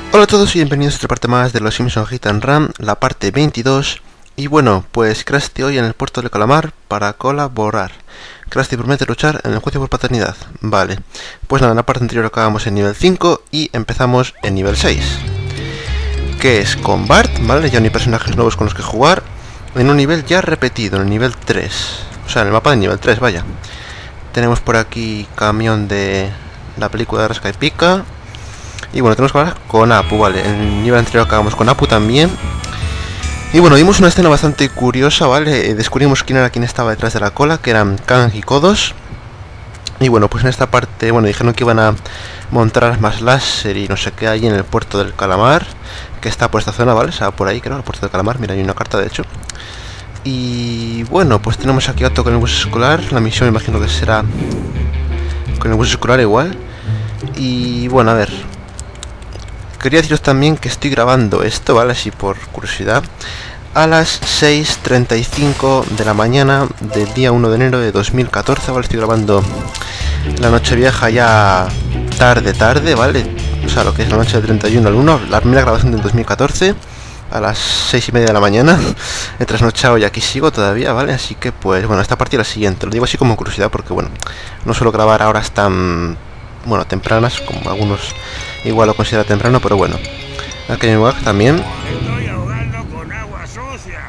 Hola a todos y bienvenidos a otra parte más de Los Simpsons Hit and Run, la parte 22. Y bueno, pues Krusty hoy en el puerto del calamar para colaborar. Krusty promete luchar en el juicio por paternidad. Vale, pues nada, en la parte anterior acabamos en nivel 5 y empezamos en nivel 6. Que es con Bart, ¿vale? Ya no hay personajes nuevos con los que jugar. En un nivel ya repetido, en el nivel 3. O sea, en el mapa de nivel 3, vaya. Tenemos por aquí camión de la película de Rasca y Pica. Y bueno, tenemos que hablar con Apu, vale. En el nivel anterior acabamos con Apu también. Y bueno, vimos una escena bastante curiosa, ¿vale? Descubrimos quién era quien estaba detrás de la cola, que eran Kang y Kodos. Y bueno, pues en esta parte, bueno, dijeron que iban a montar armas láser y no sé qué hay en el puerto del calamar, que está por esta zona, ¿vale? O sea, por ahí creo, el puerto del calamar, mira, hay una carta de hecho. Y bueno, pues tenemos aquí a Otto con el bus escolar. La misión me imagino que será con el bus escolar igual. Y bueno, a ver, quería deciros también que estoy grabando esto, ¿vale? Así por curiosidad, a las 6:35 de la mañana del día 1 de enero de 2014, ¿vale? Estoy grabando la noche vieja ya tarde, ¿vale? O sea, lo que es la noche del 31 al 1, la primera grabación del 2014, a las 6:30 de la mañana. He trasnochado y aquí sigo todavía, ¿vale? Así que pues, bueno, esta partida es la siguiente. Lo digo así como curiosidad porque, bueno, no suelo grabar a horas tan, bueno, tempranas, como algunos igual lo considera temprano, pero bueno. Aquí hay un bug también. Estoy ahogando con agua sucia.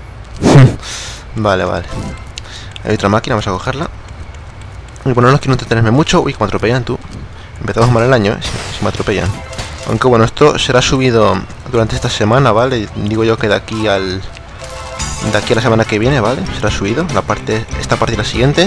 Vale. Hay otra máquina, vamos a cogerla. Y bueno, no quiero entretenerme mucho. Uy, que me atropellan, tú. Empezamos mal el año, si me atropellan. Aunque bueno, esto será subido durante esta semana, ¿vale? Digo yo que de aquí a la semana que viene, ¿vale? Será subido esta parte y la siguiente.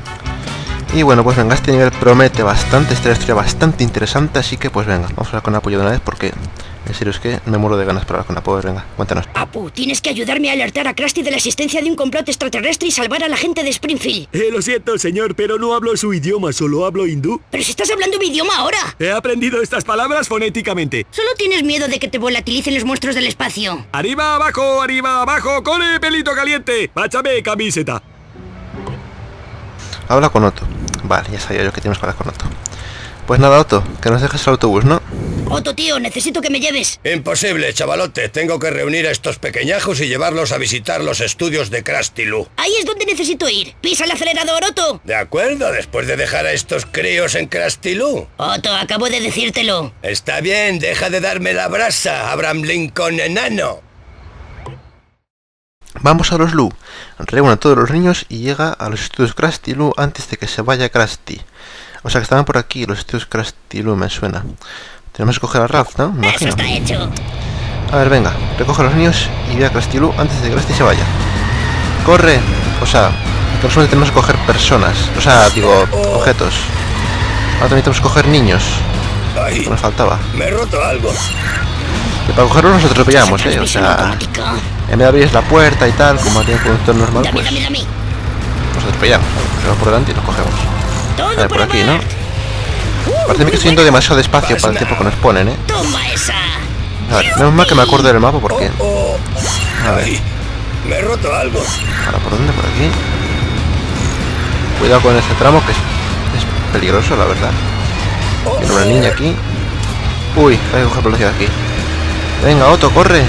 Y bueno, pues venga, este nivel promete bastante, esta historia bastante interesante, así que pues venga, vamos a hablar con Apu de una vez porque en serio es que me muero de ganas para hablar con Apu. Venga, cuéntanos. Apu, tienes que ayudarme a alertar a Krusty de la existencia de un complot extraterrestre y salvar a la gente de Springfield. Lo siento, señor, pero no hablo su idioma, solo hablo hindú. Pero si estás hablando mi idioma ahora. He aprendido estas palabras fonéticamente. Solo tienes miedo de que te volatilicen los monstruos del espacio. Arriba, abajo, ¡cole, pelito caliente! ¡Páchame camiseta! Habla con Otto. Vale, ya sabía yo que tienes que hablar con Otto. Pues nada, Otto, que nos dejes el autobús, ¿no? Otto, tío, necesito que me lleves. Imposible, chavalote. Tengo que reunir a estos pequeñajos y llevarlos a visitar los estudios de Krusty Lou. Ahí es donde necesito ir. Pisa el acelerador, Otto. De acuerdo, después de dejar a estos críos en Krusty Lou. Otto, acabo de decírtelo. Está bien, deja de darme la brasa, Abraham Lincoln enano. Vamos a los Lou. Reúne a todos los niños y llega a los estudios Krusty Lou antes de que se vaya Krusty. O sea que estaban por aquí, los estudios Krusty Lou, me suena. Tenemos que coger a Ralph, ¿no? Me Eso imagino. está hecho. A ver, venga, recoge a los niños y ve a Krusty Lou antes de que Krusty se vaya. ¡Corre! O sea, que nosotros tenemos que coger personas. O sea, digo, objetos. Ahora también tenemos que coger niños. Ay, Que nos faltaba. me he roto algo. Y para cogerlos nos atropellamos, Esa o transmisión sea, automática. en vez de abrir la puerta y tal, como haría un conductor normal, Dame, pues dame. nos atropellamos. Nos vamos por delante y nos cogemos. Todo A ver, por para aquí, ¿no? Bart. Parece que estoy yendo demasiado despacio para el tiempo que nos ponen, ¿eh? Toma esa. A ver, menos mal que me acuerdo del mapa porque... A ver. Ay, me he roto algo. Ahora, ¿por dónde? Por aquí. Cuidado con ese tramo que es peligroso, la verdad. Tiene una niña aquí. Uy, hay que coger velocidad aquí. Venga, Otto, corre.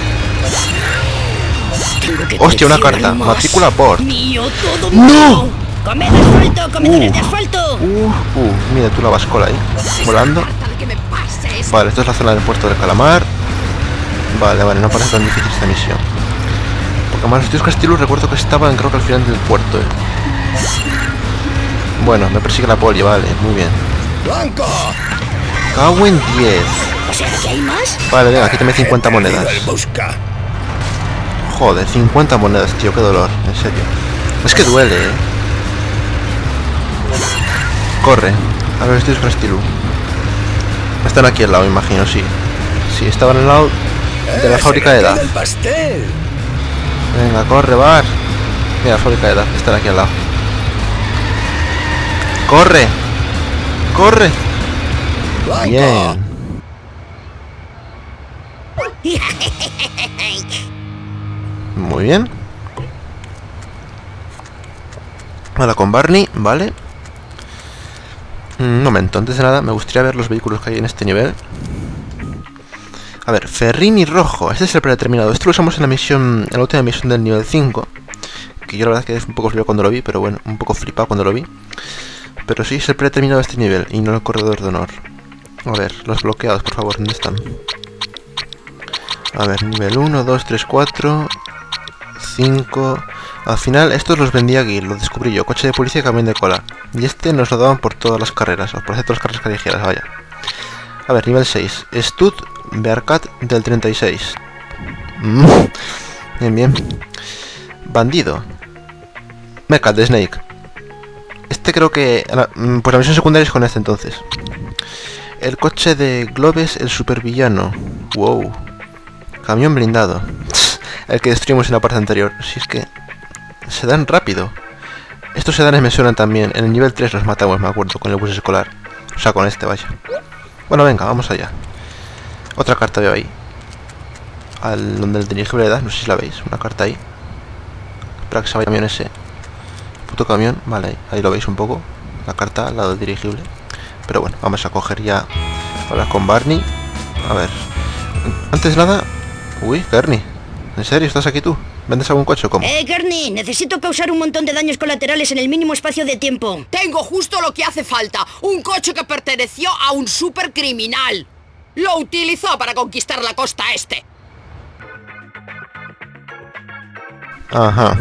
Tengo que Hostia, una carta. coleccionar más. Matrícula Bort. Mío, todo ¡No! mío. ¡Come de asfalto! ¡Comedores de asfalto! Mira tú la bascola ahí, volando. Vale, esto es la zona del puerto del calamar. Vale, no parece tan difícil esta misión. Porque además los tíos Krusty Lou recuerdo que estaban, creo que al final del puerto, Bueno, me persigue la poli, vale, muy bien. ¡Blanco! Cago en 10. O sea, ¿que hay más? Vale, venga, quítame 50 He perdido monedas. el busca. Joder, 50 monedas, tío, qué dolor, en serio. Es que duele, Corre, a ver, estos Krusty Lou. Están aquí al lado, imagino, sí. Sí, estaban al lado de la fábrica de se me edad. queda el pastel. Venga, corre, Bart. Mira, la fábrica de edad, están aquí al lado. ¡Corre! ¡Corre! Blanco. Bien. Muy bien. Ahora con Barney, ¿vale? Un momento, antes de nada me gustaría ver los vehículos que hay en este nivel. A ver, Ferrini rojo. Este es el predeterminado. Esto lo usamos en la misión, en la última misión del nivel 5. Que yo la verdad es que es un poco flipado cuando lo vi, pero bueno, un poco flipado cuando lo vi. Pero sí, es el predeterminado de este nivel y no el corredor de honor. A ver, los bloqueados, por favor, ¿dónde están? A ver, nivel 1, 2, 3, 4, 5... Al final, estos los vendía aquí, los descubrí yo. Coche de policía y camión de cola. Y este nos lo daban por todas las carreras, o por hacer todas las carreras callejeras, vaya. A ver, nivel 6. Stud Bearcat del 36. Bien, bien. Bandido. Mecha de Snake. Este creo que... Pues la misión secundaria es con este entonces. El coche de Globes, el supervillano. Wow. Camión blindado. El que destruimos en la parte anterior. Si es que... Se dan rápido. Estos sedanes me suenan también. En el nivel 3 los matamos, me acuerdo, con el bus escolar. O sea, con este, vaya. Bueno, venga, vamos allá. Otra carta veo ahí. Al donde el dirigible da, no sé si la veis. Una carta ahí. Espera que se vaya el camión ese. Puto camión, vale, ahí lo veis un poco. La carta al lado del dirigible. Pero bueno, vamos a coger ya. Hablar con Barney. A ver. Antes de nada. Uy, Kearney. ¿En serio estás aquí tú? ¿Vendes algún coche o cómo? Kearney, necesito causar un montón de daños colaterales en el mínimo espacio de tiempo. Tengo justo lo que hace falta. Un coche que perteneció a un supercriminal. Lo utilizó para conquistar la costa este. Ajá.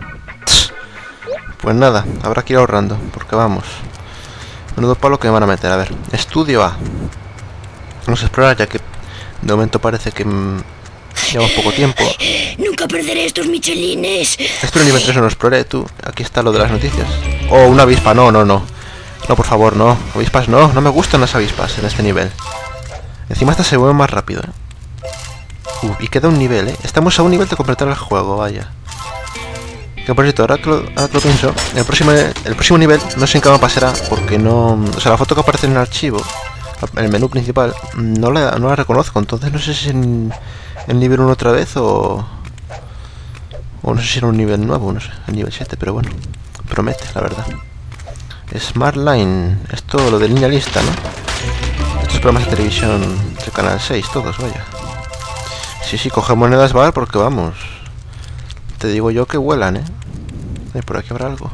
Pues nada, habrá que ir ahorrando, porque vamos. Menudo palo que me van a meter. A ver, estudio A. Vamos a explorar, ya que de momento parece que llevamos poco tiempo. Nunca perderé estos michelines. Esto en nivel 3 no lo exploré, tú. Aquí está lo de las noticias. Oh, una avispa, no. No, por favor, no. Avispas no, no me gustan las avispas en este nivel. Encima esta se mueve más rápido, y queda un nivel, Estamos a un nivel de completar el juego, vaya. Que por cierto, ahora que lo pienso, el próximo nivel no sé en qué mapa será, porque no... O sea, la foto que aparece en el archivo, en el menú principal, no la reconozco, entonces no sé si en el nivel 1 otra vez o no sé si era un nivel nuevo, no sé, el nivel 7, pero bueno, promete, la verdad. Smart Line, esto lo de línea lista, ¿no? Estos programas de televisión de Canal 6, todos, vaya. Sí, coge monedas bar porque vamos. Te digo yo que vuelan, por aquí habrá algo.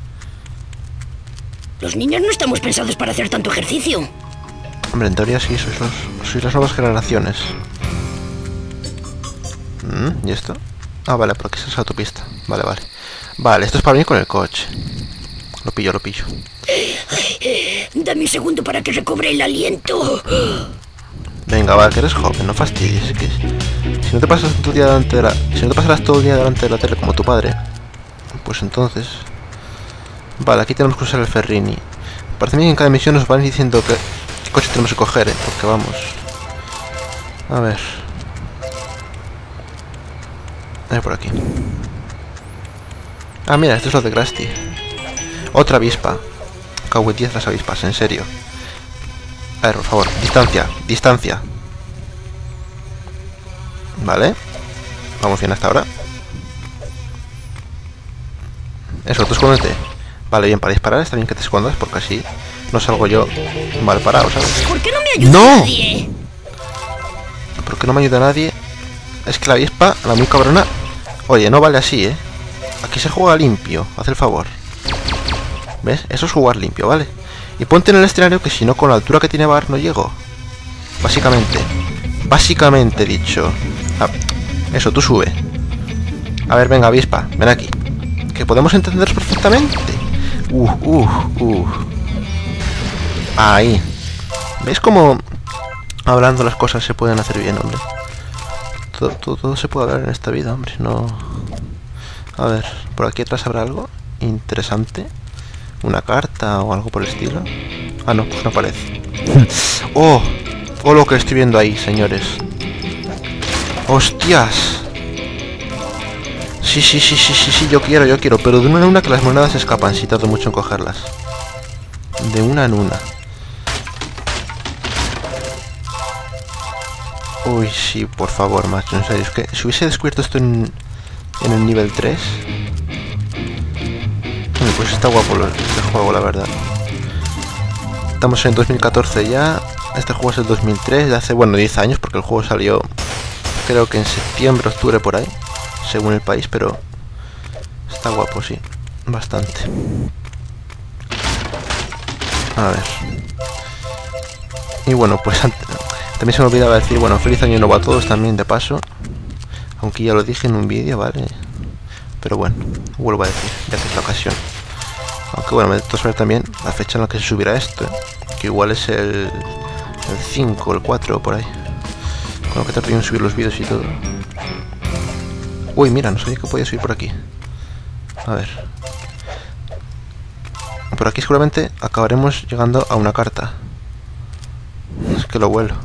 Los niños no estamos pensados para hacer tanto ejercicio. Hombre, en teoría sí, sois las nuevas generaciones. ¿Y esto? Ah, vale, por aquí es la autopista. Vale. Vale, esto es para venir con el coche. Lo pillo. Dame un segundo para que recobre el aliento. Venga, va, que eres joven, no fastidies. Que si no te pasas tu día delante de la... Si no te pasarás todo el día delante de la tele como tu padre, pues entonces... Vale, aquí tenemos que usar el Ferrini. Parece bien que en cada misión nos van diciendo qué coche tenemos que coger, porque vamos... A ver... por aquí. Ah, mira, esto es lo de Krusty. Otra avispa. Cago en 10 las avispas, en serio. A ver, por favor, distancia. Vale. Vamos bien hasta ahora. Eso, tú escóndete. Vale, bien, para disparar está bien que te escondas, porque así no salgo yo mal parado, ¿sabes? ¿Por qué no me ayuda nadie? ¿Por qué no me ayuda nadie? Es que la avispa, la muy cabrona... Oye, no vale así, Aquí se juega limpio, haz el favor. ¿Ves? Eso es jugar limpio, ¿vale? Y ponte en el escenario que si no, con la altura que tiene Bar no llego. Básicamente dicho. Ah, eso, tú sube. A ver, venga, avispa, ven aquí. Que podemos entenderos perfectamente. Ahí. ¿Ves cómo hablando las cosas se pueden hacer bien, hombre? Todo se puede hablar en esta vida, hombre, no... A ver, por aquí atrás habrá algo interesante. Una carta o algo por el estilo. Ah, no, pues una pared. ¡Oh! ¡Oh, lo que estoy viendo ahí, señores! ¡Hostias! Sí, yo quiero. Pero de una en una que las monedas se escapan si tardo mucho en cogerlas. De una en una. Uy, sí, por favor, macho, en serio. Es que si hubiese descubierto esto en el nivel 3... Pues está guapo este juego, la verdad. Estamos en 2014 ya. Este juego es del 2003, de hace, bueno, 10 años, porque el juego salió, creo que en septiembre, octubre, por ahí, según el país, pero está guapo, sí, bastante. A ver. Y bueno, pues también se me olvidaba decir, bueno, feliz año nuevo a todos también, de paso. Aunque ya lo dije en un vídeo, ¿vale? Pero bueno, vuelvo a decir, ya que es la ocasión. Aunque bueno, me tengo que saber también la fecha en la que se subirá esto, ¿eh? Que igual es el 5 o el 4 por ahí. Con lo que tardo en subir los vídeos y todo. Uy, mira, no sabía que podía subir por aquí. A ver. Por aquí seguramente acabaremos llegando a una carta. Es que lo vuelo.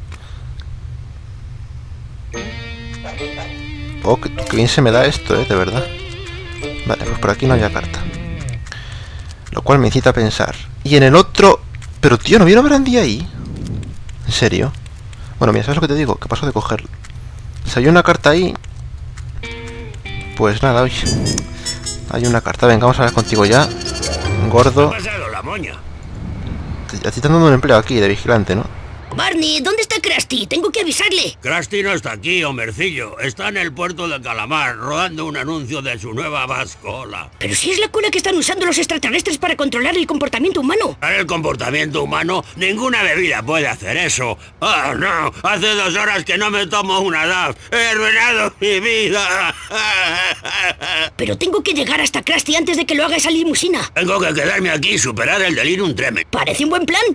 Oh, que bien se me da esto, de verdad. Vale, pues por aquí no había carta. Lo cual me incita a pensar. Y en el otro... Pero tío, ¿no vieron Brandy ahí? ¿En serio? Bueno, mira, ¿sabes lo que te digo? Que paso de cogerlo. Si hay una carta ahí... Pues nada, oye. Hay una carta. Venga, vamos a ver contigo ya. Gordo. ¿Qué ha pasado, la moña? A ti te están dando un empleo aquí, de vigilante, ¿no? Barney, ¿dónde está Krusty? Tengo que avisarle. Krusty no está aquí, homercillo. Está en el puerto de Calamar, rodando un anuncio de su nueva bascola. Pero si es la cola que están usando los extraterrestres para controlar el comportamiento humano. Para el comportamiento humano, ninguna bebida puede hacer eso. ¡Ah, no! Hace 2 horas que no me tomo una DAF. ¡He arruinado mi vida! Pero tengo que llegar hasta Krusty antes de que lo haga esa limusina. Tengo que quedarme aquí y superar el delirium tremens. Parece un buen plan.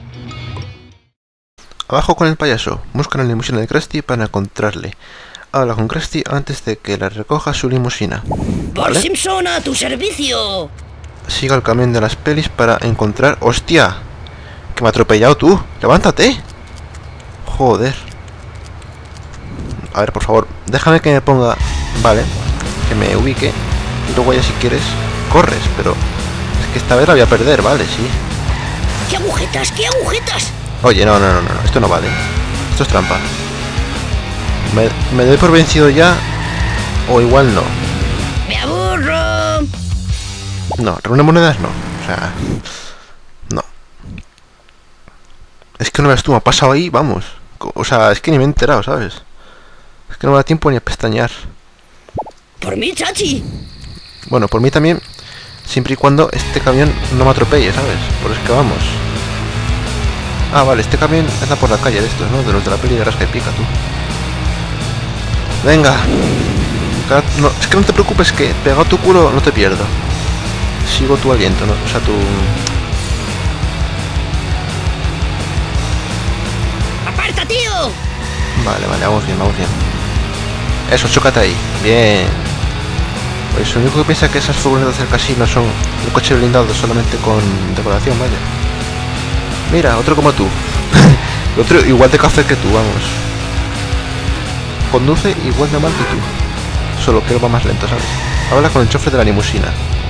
Abajo con el payaso. Buscan la limusina de Krusty para encontrarle. Habla con Krusty antes de que le recoja su limusina. Bart ¿Vale? Simpson, a tu servicio. Siga el camión de las pelis para encontrar... ¡Hostia! ¡Que me ha atropellado tú! ¡Levántate! Joder. A ver, por favor, déjame que me ponga... Vale, que me ubique. Y luego ya si quieres, corres, pero... Es que esta vez la voy a perder, vale, sí. ¡Qué agujetas, qué agujetas! Oye, no, esto no vale. Esto es trampa. ¿Me doy por vencido ya? O igual no. ¡Me aburro! No, reúne monedas no. O sea... No. Es que no ves tú, me ha pasado ahí, vamos. O sea, es que ni me he enterado, ¿sabes? Es que no me da tiempo ni a pestañear. Por mí, chachi. Bueno, por mí también. Siempre y cuando este camión no me atropelle, ¿sabes? Por eso es que vamos. Ah, vale, este camión anda por la calle de estos, ¿no? De los de la peli de Rasca y Pica, tú. Venga. No, es que no te preocupes, que pegado a tu culo no te pierdo. Sigo tu aliento, ¿no? O sea, tu... ¡Aparta, tío! Vale, vamos bien, vamos bien. Eso, chócate ahí. Bien. Pues lo único que piensa que esas furgonetas del casino son un coche blindado solamente con decoración, vaya. Mira, otro como tú. Otro igual de café que tú, vamos. Conduce igual de mal que tú. Solo que él va más lento, ¿sabes? Habla con el chofer de la limusina.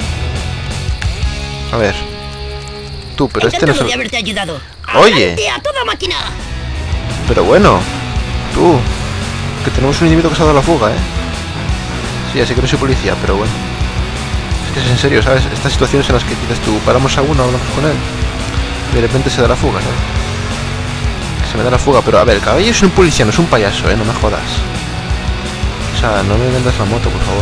A ver. Tú, pero este no es... de haberte ayudado. Oye. ¡Adelante, a toda máquina! Pero bueno. Tú. Que tenemos un individuo que se ha dado la fuga, ¿eh? Sí, así que no soy policía, pero bueno. Es que es en serio, ¿sabes? Estas situaciones en las que dices tú, paramos a uno, hablamos con él. Y de repente se da la fuga, ¿sabes? Que se me da la fuga, pero a ver, el caballo es un policía, no es un payaso, ¿eh? No me jodas. O sea, no me vendas la moto, por favor.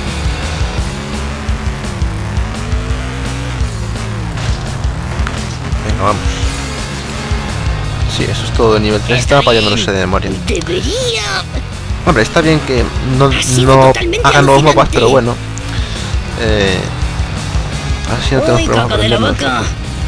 Venga, vamos. Sí, eso es todo. Nivel 3 estaba fallando, no sé de memoria. Debería... Hombre, está bien que no hagan nuevos mapas, pero bueno. Así no tenemos problemas. De la vaca.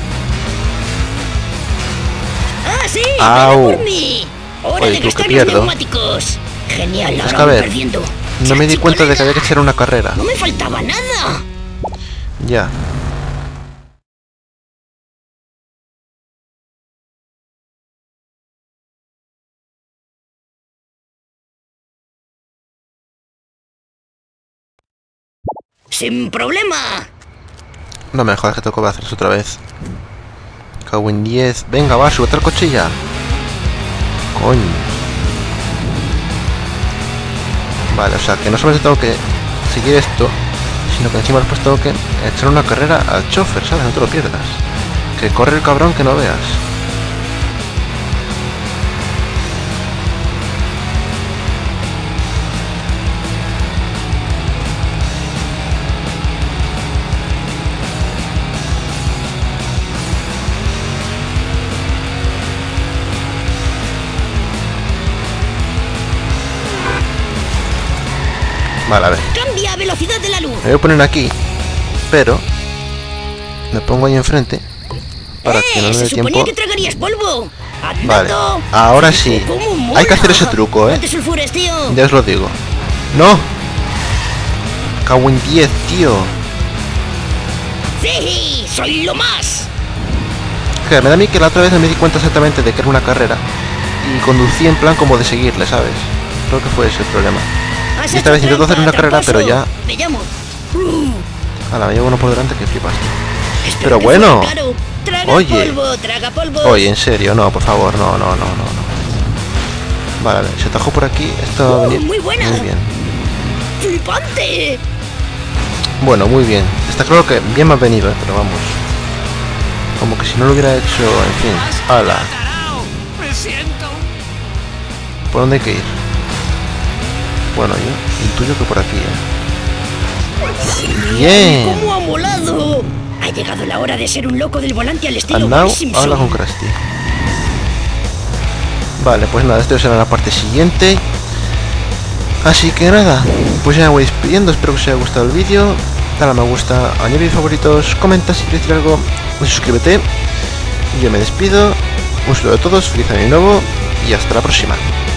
¡Ah, sí! ¡Au! Por mí. ¡Hora Oye, de tú, gastar que los pierdo. neumáticos! Genial, Es ahora que a voy ver, perdiendo. no me di Chachi, cuenta de que había que corre. echar una carrera. No me faltaba nada. Ya. Sin problema. No me jodas que tengo que hacer eso otra vez. Cago en 10. Venga, va, súbete al coche ya. Coño. Vale, o sea, que no solamente tengo que seguir esto, sino que encima después tengo que echar una carrera al chofer, ¿sabes? No te lo pierdas. Que corre el cabrón que no veas. Vale, a ver. Cambia velocidad de la luz. Me voy a poner aquí, pero me pongo ahí enfrente para que no me Se dé suponía tiempo. que tragarías polvo. Vale, ¡Andando! ahora sí. ¿Cómo mola? Hay que hacer ese truco, No te sulfures, tío. Ya os lo digo. ¡No! Cago en 10, tío. Sí, soy lo más. Que me da a mí que la otra vez no me di cuenta exactamente de que era una carrera y conducí en plan como de seguirle, ¿sabes? Creo que fue ese el problema. Has Y esta hecho vez intento hacer trampa, una carrera, pero tramposo. ya... Me llamo. Ahora me llevo uno por delante que flipas. Espero Pero que bueno. fuera claro. Traga Oye. polvo, traga polvo. Oye, en serio, no, por favor, no. Vale, a ver, se atajó por aquí, esto va a venir muy buena. muy bien. ¡Flipante! Bueno, muy bien. Está claro que bien me ha venido, pero vamos. Como que si no lo hubiera hecho, en fin. ¡Hala! Me siento. ¿Por dónde hay que ir? Bueno, yo intuyo que por aquí, ¡Bien! ¡Cómo ha molado! Ha llegado la hora de ser un loco del volante al estilo And now, Bart Simpson. habla con Krusty. Vale, pues nada, esto será la parte siguiente. Así que nada, pues ya me voy despidiendo. Espero que os haya gustado el vídeo. Dale a me gusta, añadir favoritos, comenta si quieres decir algo y suscríbete. Yo me despido. Un saludo a todos, feliz año nuevo y hasta la próxima.